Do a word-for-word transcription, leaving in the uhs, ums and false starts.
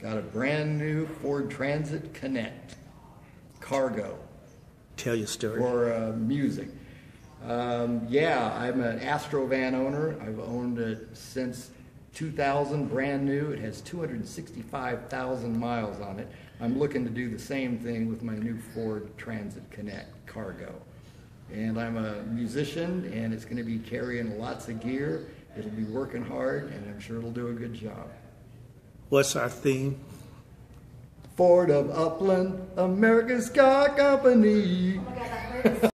Got a brand new Ford Transit Connect cargo. Tell your story. For uh, music. Um, yeah, I'm an Astro van owner. I've owned it since two thousand, brand new. It has two hundred sixty-five thousand miles on it. I'm looking to do the same thing with my new Ford Transit Connect cargo. And I'm a musician, and it's going to be carrying lots of gear. It'll be working hard, and I'm sure it'll do a good job. What's our theme? Ford of Upland, America's car company. Oh my God,